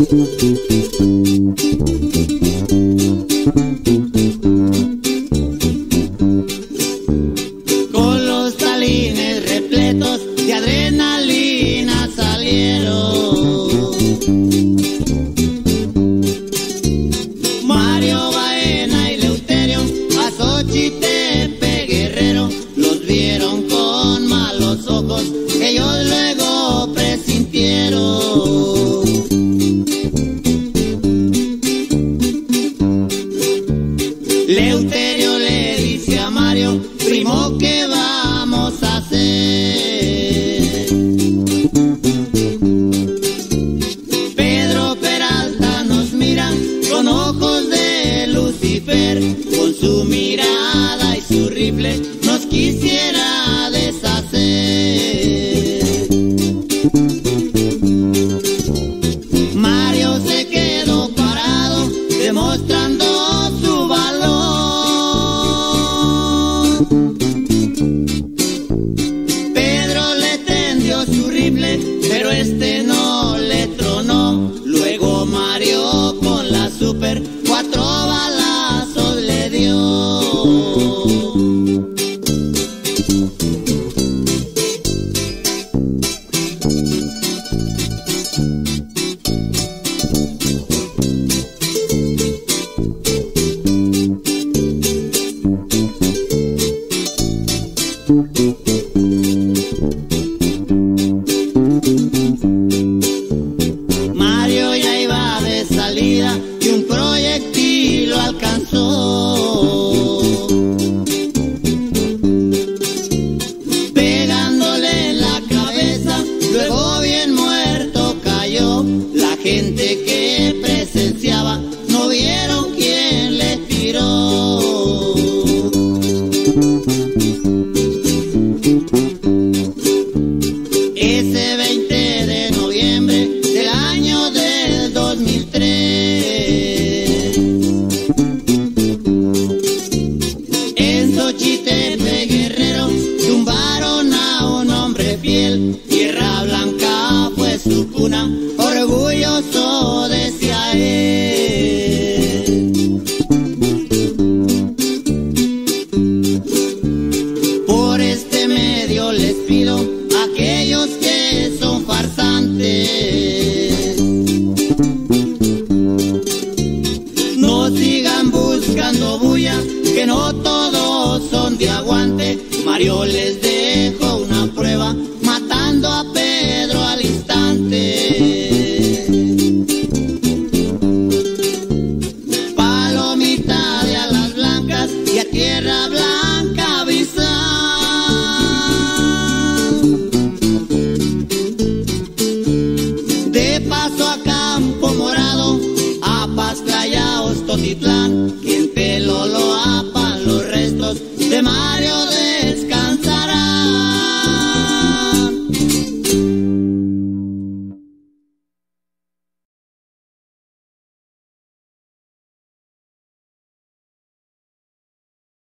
Con los talines repletos de adrenalina salieron Mario Baena y Leuterio a Xochitepec Guerrero. Los vieron con malos ojos, ellos luego presintieron. Leuterio le dice a Mario: primo, ¿qué vamos a hacer? Pedro Peralta nos mira con ojos de Lucifer, con su mirada y su rifle nos quisiera deshacer. Mario se quedó parado demostrando su valor. Pedro le tendió su rifle, pero este no le tronó. Luego Mario con la super 4 balazos le dio. Mario ya iba de salida y un proyectil lo alcanzó, pegándole en la cabeza, luego bien muerto cayó. La gente que presenciaba no vieron quién le tiró. Ese 20 de noviembre del año del 2003, en Xochitepec Guerrero tumbaron a un hombre fiel. Tierra Blanca fue su cuna, orgulloso decía él. Por este medio les pido a aquellos que son farsantes, no sigan buscando bulla, que no todos son de aguante. Mario les